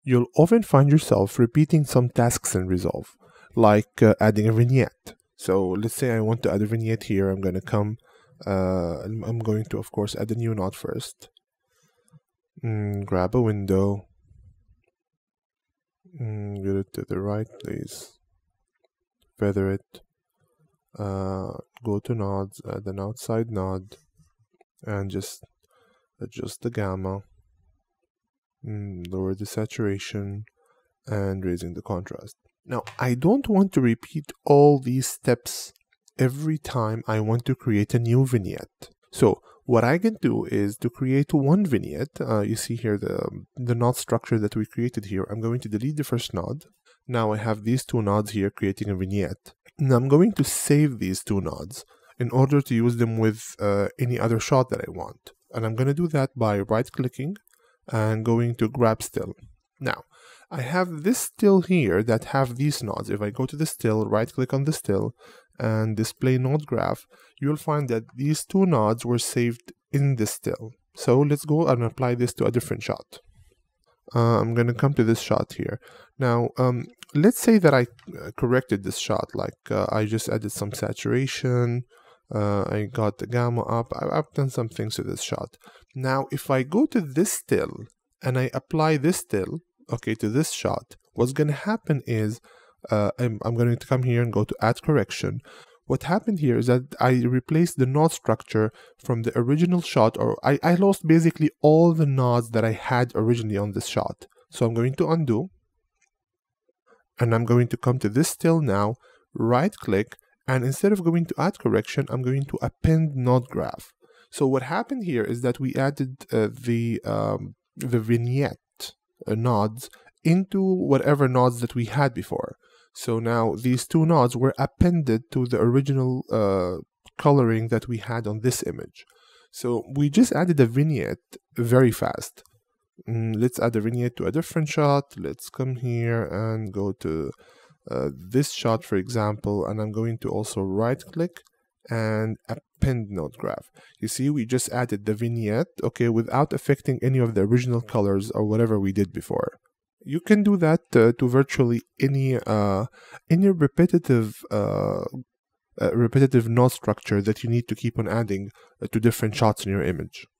You'll often find yourself repeating some tasks in Resolve, like adding a vignette. So let's say I want to add a vignette here. I'm going to come, I'm going to, of course, add a new node first. Grab a window, get it to the right place, feather it, go to nodes, add an outside node, and just adjust the gamma, lower the saturation, and raising the contrast. Now, I don't want to repeat all these steps every time I want to create a new vignette. So what I can do is to create one vignette. You see here the node structure that we created here. I'm going to delete the first node. Now I have these two nodes here creating a vignette. Now I'm going to save these two nodes in order to use them with any other shot that I want. And I'm going to do that by right-clicking and going to grab still. Now, I have this still here that have these nodes. If I go to the still, right-click on the still, and display node graph, you'll find that these two nodes were saved in the still. So let's go and apply this to a different shot. I'm going to come to this shot here. Now, let's say that I corrected this shot, like I just added some saturation, I got the gamma up, I've done some things to this shot. Now, if I go to this still and I apply this still, okay, to this shot, what's going to happen is I'm going to come here and go to add correction. What happened here is that I replaced the node structure from the original shot, or I lost basically all the nodes that I had originally on this shot. So I'm going to undo, and I'm going to come to this still now, right click, and instead of going to add correction, I'm going to append node graph. So what happened here is that we added the vignette nodes into whatever nodes that we had before. So now these two nodes were appended to the original coloring that we had on this image. So we just added a vignette very fast. Let's add a vignette to a different shot. Let's come here and go to this shot, for example, and I'm going to also right click and append node graph. You see, we just added the vignette, okay, without affecting any of the original colors or whatever we did before. You can do that to virtually any repetitive node structure that you need to keep on adding to different shots in your image.